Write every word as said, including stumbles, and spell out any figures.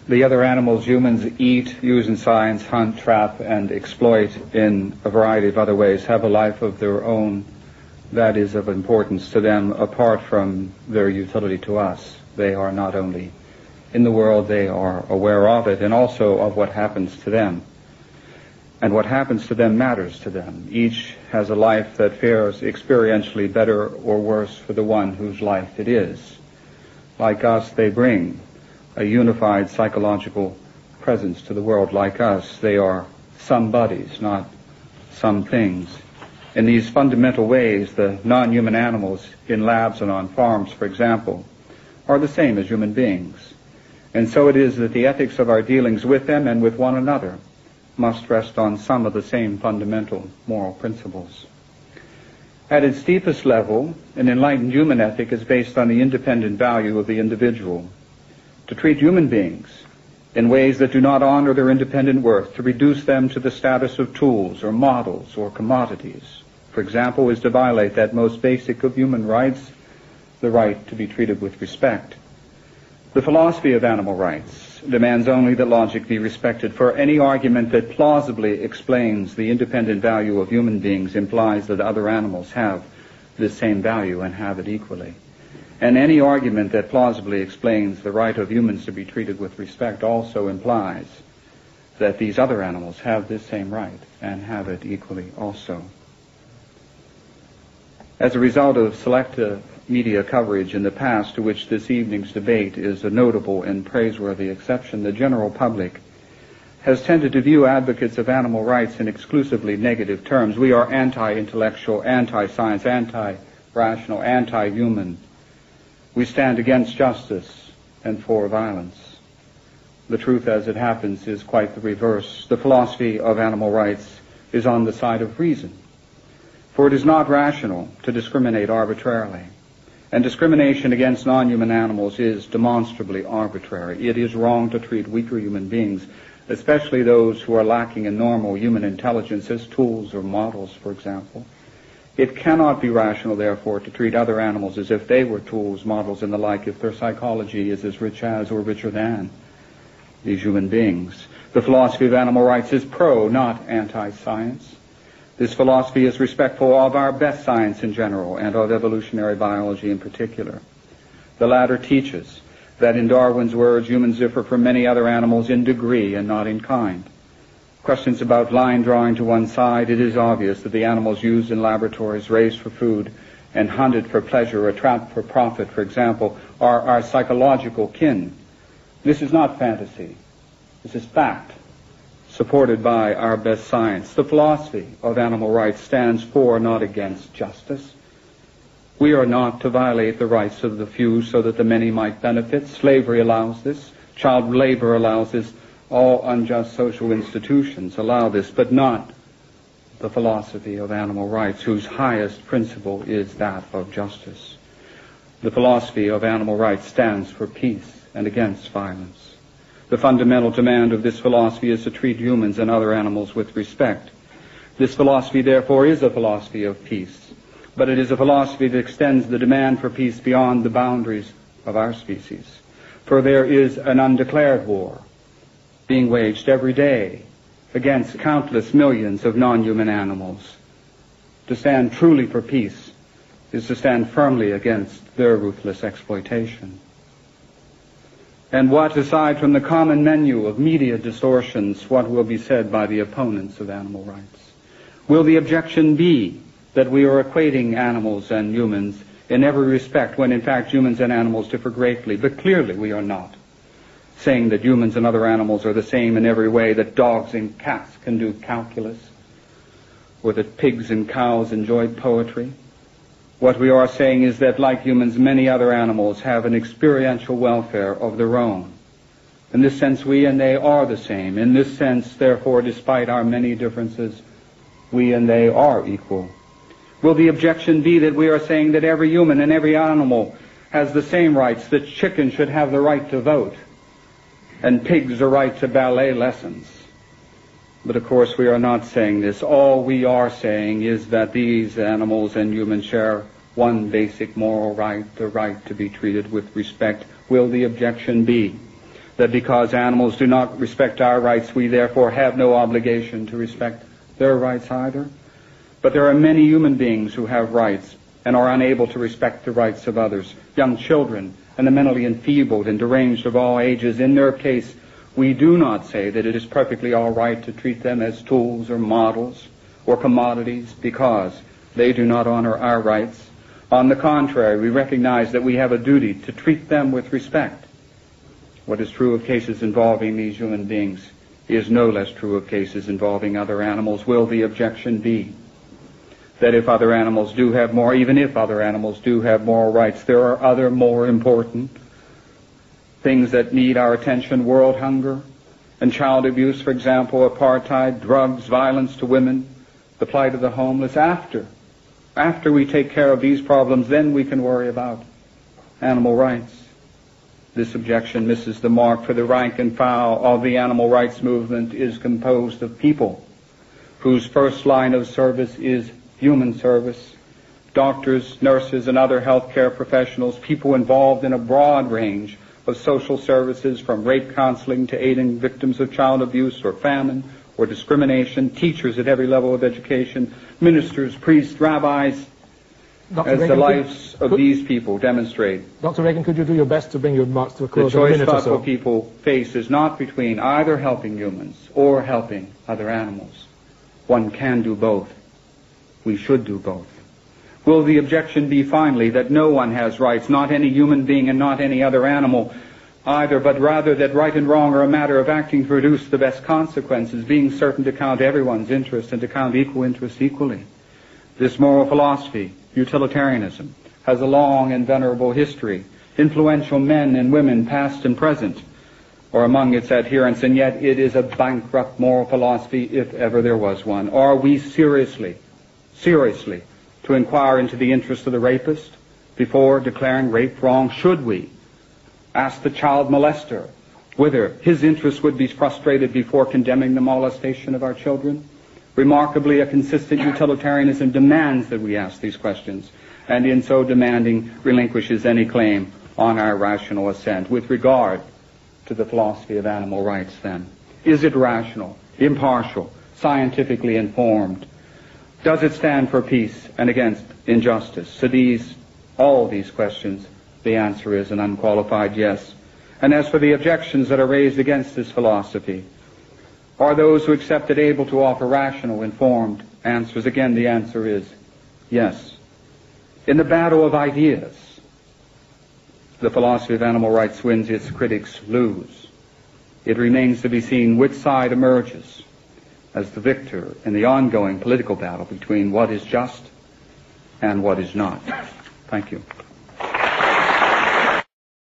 The other animals humans eat, use in science, hunt, trap, and exploit in a variety of other ways have a life of their own that is of importance to them apart from their utility to us. They are not only in the world, they are aware of it and also of what happens to them. And what happens to them matters to them. Each has a life that fares experientially better or worse for the one whose life it is. Like us, they bring a unified psychological presence to the world. Like us, they are some bodies, not some things. In these fundamental ways, the non-human animals in labs and on farms, for example, are the same as human beings. And so it is that the ethics of our dealings with them and with one another must rest on some of the same fundamental moral principles. At its deepest level, an enlightened human ethic is based on the independent value of the individual. To treat human beings in ways that do not honor their independent worth, to reduce them to the status of tools or models or commodities, for example, is to violate that most basic of human rights, the right to be treated with respect. The philosophy of animal rights demands only that logic be respected, for any argument that plausibly explains the independent value of human beings implies that other animals have this same value and have it equally. And any argument that plausibly explains the right of humans to be treated with respect also implies that these other animals have this same right and have it equally also. As a result of selective media coverage in the past, to which this evening's debate is a notable and praiseworthy exception, the general public has tended to view advocates of animal rights in exclusively negative terms. We are anti-intellectual, anti-science, anti-rational, anti-human. We stand against justice and for violence. The truth, as it happens, is quite the reverse. The philosophy of animal rights is on the side of reason. For it is not rational to discriminate arbitrarily. And discrimination against non-human animals is demonstrably arbitrary. It is wrong to treat weaker human beings, especially those who are lacking in normal human intelligence, as tools or models, for example. It cannot be rational, therefore, to treat other animals as if they were tools, models, and the like, if their psychology is as rich as or richer than these human beings. The philosophy of animal rights is pro, not anti-science. This philosophy is respectful of our best science in general and of evolutionary biology in particular. The latter teaches that, in Darwin's words, humans differ from many other animals in degree and not in kind. Questions about line drawing to one side, it is obvious that the animals used in laboratories, raised for food, and hunted for pleasure or trapped for profit, for example, are our psychological kin. This is not fantasy. This is fact, supported by our best science. The philosophy of animal rights stands for, not against, justice. We are not to violate the rights of the few so that the many might benefit. Slavery allows this. Child labor allows this. All unjust social institutions allow this, but not the philosophy of animal rights, whose highest principle is that of justice. The philosophy of animal rights stands for peace and against violence. The fundamental demand of this philosophy is to treat humans and other animals with respect. This philosophy, therefore, is a philosophy of peace, but it is a philosophy that extends the demand for peace beyond the boundaries of our species. For there is an undeclared war being waged every day against countless millions of non-human animals. To stand truly for peace is to stand firmly against their ruthless exploitation. And what, aside from the common menu of media distortions, what will be said by the opponents of animal rights? Will the objection be that we are equating animals and humans in every respect, when in fact humans and animals differ greatly? But clearly we are not saying that humans and other animals are the same in every way, that dogs and cats can do calculus, or that pigs and cows enjoy poetry. What we are saying is that, like humans, many other animals have an experiential welfare of their own. In this sense, we and they are the same. In this sense, therefore, despite our many differences, we and they are equal. Will the objection be that we are saying that every human and every animal has the same rights, that chickens should have the right to vote, and pigs the right to ballet lessons? But of course we are not saying this. All we are saying is that these animals and humans share one basic moral right, the right to be treated with respect. Will the objection be that because animals do not respect our rights, we therefore have no obligation to respect their rights either. But there are many human beings who have rights and are unable to respect the rights of others. Young children and the mentally enfeebled and deranged of all ages. In their case, we do not say that it is perfectly all right to treat them as tools or models or commodities because they do not honor our rights. On the contrary, we recognize that we have a duty to treat them with respect. What is true of cases involving these human beings is no less true of cases involving other animals. Will the objection be that if other animals do have more, even if other animals do have moral rights, there are other more important things that need our attention? World hunger and child abuse, for example, apartheid, drugs, violence to women, the plight of the homeless. After, after we take care of these problems, then we can worry about animal rights. This objection misses the mark, for the rank and file of the animal rights movement is composed of people whose first line of service is human service, doctors, nurses, and other healthcare professionals, people involved in a broad range of social services, from rape counseling to aiding victims of child abuse or famine or discrimination, teachers at every level of education, ministers, priests, rabbis. Doctor As Regan, the lives could, of could, these people demonstrate, Doctor Regan, could you do your best to bring your remarks to a close the in a choice minute or so? thoughtful people face is not between either helping humans or helping other animals. One can do both. We should do both. Will the objection be finally that no one has rights, not any human being and not any other animal either, but rather that right and wrong are a matter of acting to produce the best consequences, being certain to count everyone's interest and to count equal interest equally? This moral philosophy, utilitarianism, has a long and venerable history. Influential men and women, past and present, are among its adherents, and yet it is a bankrupt moral philosophy if ever there was one. Are we seriously, seriously to inquire into the interest of the rapist before declaring rape wrong? Should we ask the child molester whether his interest would be frustrated before condemning the molestation of our children? Remarkably, a consistent utilitarianism demands that we ask these questions, and in so demanding relinquishes any claim on our rational assent. With regard to the philosophy of animal rights, then, is it rational, impartial, scientifically informed? Does it stand for peace and against injustice? To these, all these questions, the answer is an unqualified yes. And as for the objections that are raised against this philosophy, are those who accept it able to offer rational, informed answers? Again, the answer is yes. In the battle of ideas, the philosophy of animal rights wins, its critics lose. It remains to be seen which side emerges as the victor in the ongoing political battle between what is just and what is not. Thank you.